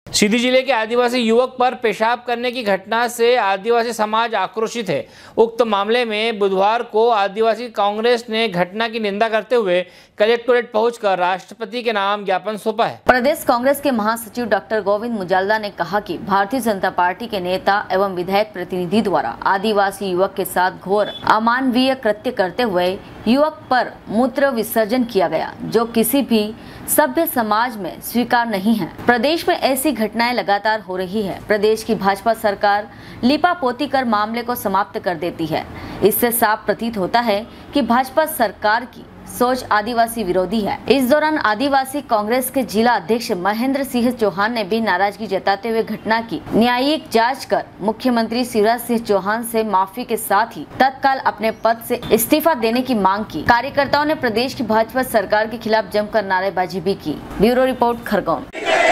सीधी जिले के आदिवासी युवक पर पेशाब करने की घटना से आदिवासी समाज आक्रोशित है। उक्त मामले में बुधवार को आदिवासी कांग्रेस ने घटना की निंदा करते हुए कलेक्टोरेट पहुंचकर राष्ट्रपति के नाम ज्ञापन सौंपा है। प्रदेश कांग्रेस के महासचिव डॉक्टर गोविंद मुजाल्दा ने कहा कि भारतीय जनता पार्टी के नेता एवं विधायक प्रतिनिधि द्वारा आदिवासी युवक के साथ घोर अमानवीय कृत्य करते हुए युवक पर मूत्र विसर्जन किया गया, जो किसी भी सभ्य समाज में स्वीकार नहीं है। प्रदेश में ऐसी घटनाएं लगातार हो रही है। प्रदेश की भाजपा सरकार लिपापोती कर मामले को समाप्त कर देती है। इससे साफ प्रतीत होता है कि भाजपा सरकार की सोच आदिवासी विरोधी है। इस दौरान आदिवासी कांग्रेस के जिला अध्यक्ष महेंद्र सिंह चौहान ने भी नाराजगी जताते हुए घटना की न्यायिक जांच कर मुख्यमंत्री शिवराज सिंह चौहान से माफी के साथ ही तत्काल अपने पद से इस्तीफा देने की मांग की। कार्यकर्ताओं ने प्रदेश की भाजपा सरकार के खिलाफ जमकर नारेबाजी भी की। Bureau report, Khargone.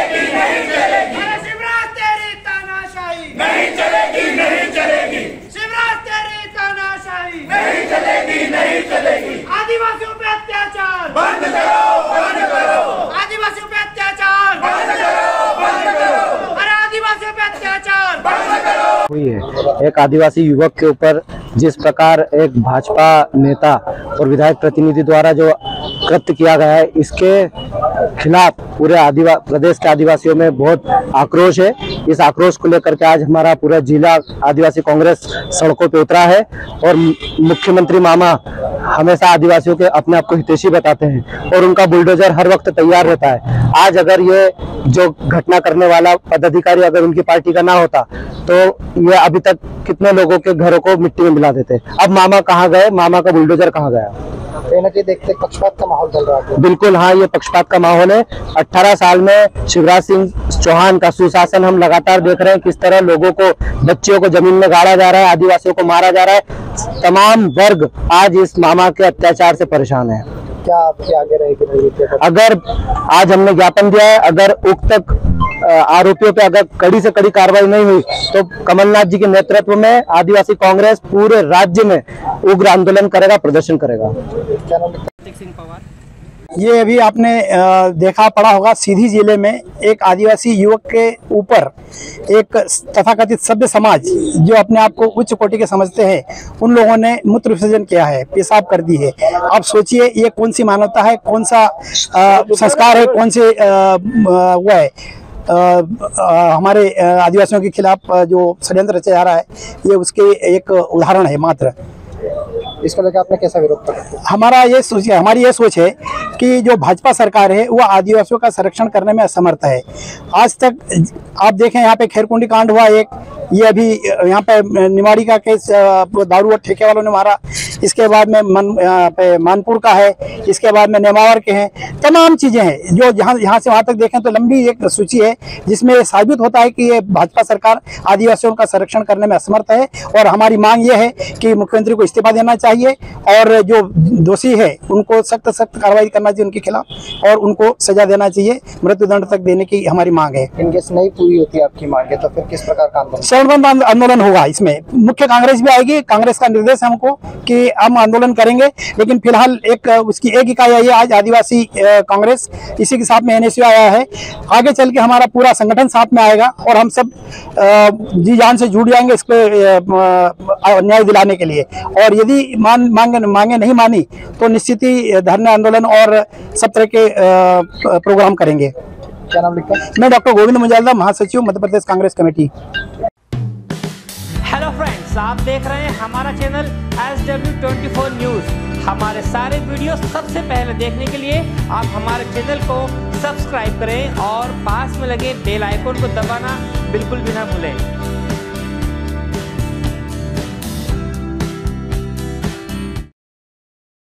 आदिवासियों पे अत्याचार बंद करो, बंद करो। आदिवासियों पे अत्याचार बंद करो, बंद करो। अरे आदिवासियों पे अत्याचार बंद करो। हुई है एक आदिवासी युवक के ऊपर जिस प्रकार एक भाजपा नेता और विधायक प्रतिनिधि द्वारा जो कृत्य किया गया है, इसके खिलाफ पूरे प्रदेश के आदिवासियों में बहुत आक्रोश है। इस आक्रोश को लेकर के आज हमारा पूरा जिला आदिवासी कांग्रेस सड़कों पे उतरा है और मुख्यमंत्री मामा हमेशा आदिवासियों के अपने आप को हितैषी बताते हैं और उनका बुलडोजर हर वक्त तैयार रहता है। आज अगर ये जो घटना करने वाला पदाधिकारी अगर उनकी पार्टी का ना होता तो ये अभी तक कितने लोगों के घरों को मिट्टी में मिला देते। अब मामा कहाँ गए, मामा का बुलडोजर कहाँ गया? कहीं ना कहीं देखते पक्षपात का माहौल चल रहा है। बिल्कुल हाँ, ये पक्षपात का माहौल है। 18 साल में शिवराज सिंह चौहान का सुशासन हम लगातार देख रहे हैं, किस तरह लोगों को, बच्चियों को जमीन में गाड़ा जा रहा है, आदिवासियों को मारा जा रहा है। तमाम वर्ग आज इस मामा के अत्याचार से परेशान है। क्या आपकी आगे रहेगी? अगर आज हमने ज्ञापन दिया है, अगर उक्त आरोपियों पे अगर कड़ी से कड़ी कार्रवाई नहीं हुई तो कमलनाथ जी के नेतृत्व में आदिवासी कांग्रेस पूरे राज्य में उग्र आंदोलन करेगा, प्रदर्शन करेगा। ये अभी आपने देखा पड़ा होगा, सीधी जिले में एक आदिवासी युवक के ऊपर एक तथाकथित सभ्य समाज जो अपने आप को उच्च कोटि के समझते हैं, उन लोगों ने मूत्र विसर्जन किया है, पेशाब कर दी है। आप सोचिए ये कौन सी मानवता है, कौन सा संस्कार है, कौन से वो है हमारे आदिवासियों के खिलाफ जो षड्यंत्र रचा जा रहा है, ये उसके एक उदाहरण है मात्र। इसको लेकर आपने कैसा विरोध किया? हमारी ये सोच है कि जो भाजपा सरकार है वो आदिवासियों का संरक्षण करने में असमर्थ है। आज तक आप देखें, यहाँ पे खैरकुंडी कांड हुआ एक, ये अभी यहाँ पे निवाड़ी का केस दारू और ठेके वालों ने मारा, इसके बाद में मानपुर का है, इसके बाद में नेमावर के हैं। तमाम चीजें हैं जो यहाँ से वहाँ तक देखें तो लंबी एक सूची है, जिसमें साबित होता है कि ये भाजपा सरकार आदिवासियों का संरक्षण करने में असमर्थ है। और हमारी मांग ये है कि मुख्यमंत्री को इस्तीफा देना चाहिए और जो दोषी है उनको सख्त कार्रवाई करना चाहिए उनके खिलाफ और उनको सजा देना चाहिए, मृत्युदंड तक देने की हमारी मांग है। इनकेस नहीं पूरी होती आपकी मांग है तो फिर किस प्रकार का आंदोलन? शरणबंद आंदोलन होगा। इसमें मुख्य कांग्रेस भी आएगी। कांग्रेस का निर्देश है हमको कि हम आंदोलन करेंगे, लेकिन फिलहाल उसकी एक इकाई आई है आज आदिवासी कांग्रेस, इसी के साथ में NSU आया है। आगे चल के हमारा पूरा संगठन साथ में आएगा और हम सब जी जान से जुट जाएंगे इसको न्याय दिलाने के लिए। और यदि मांगे नहीं मानी तो निश्चित ही धरना आंदोलन और सब तरह के प्रोग्राम करेंगे। क्या नाम लिखा है? मैं डॉक्टर गोविंद मुजाल्दा, महासचिव Madhya Pradesh Congress committee. Hello friends, आप देख रहे हैं हमारा चैनल SW24 न्यूज। हमारे सारे वीडियो सबसे पहले देखने के लिए आप हमारे चैनल को सब्सक्राइब करें और पास में लगे बेल आइकन को दबाना बिल्कुल भी ना भूलें।